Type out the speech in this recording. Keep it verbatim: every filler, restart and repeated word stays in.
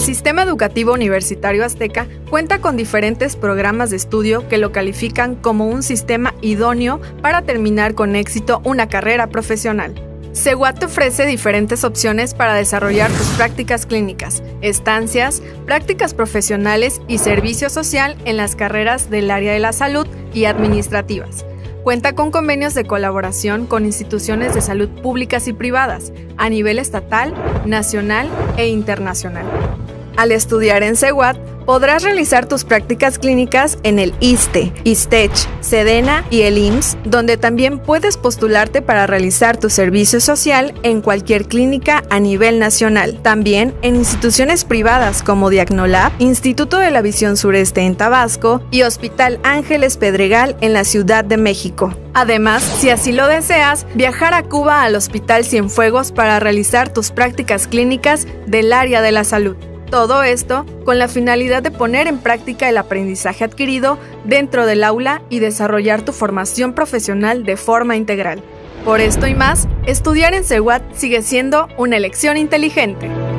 Sistema Educativo Universitario Azteca cuenta con diferentes programas de estudio que lo califican como un sistema idóneo para terminar con éxito una carrera profesional. CEGUAT te ofrece diferentes opciones para desarrollar tus prácticas clínicas, estancias, prácticas profesionales y servicio social en las carreras del área de la salud y administrativas. Cuenta con convenios de colaboración con instituciones de salud públicas y privadas a nivel estatal, nacional e internacional. Al estudiar en CEGUAT, podrás realizar tus prácticas clínicas en el ISSSTE, ISTECH, SEDENA y el I M S S, donde también puedes postularte para realizar tu servicio social en cualquier clínica a nivel nacional. También en instituciones privadas como Diagnolab, Instituto de la Visión Sureste en Tabasco y Hospital Ángeles Pedregal en la Ciudad de México. Además, si así lo deseas, viajar a Cuba al Hospital Cienfuegos para realizar tus prácticas clínicas del área de la salud. Todo esto con la finalidad de poner en práctica el aprendizaje adquirido dentro del aula y desarrollar tu formación profesional de forma integral. Por esto y más, estudiar en CEGUAT sigue siendo una elección inteligente.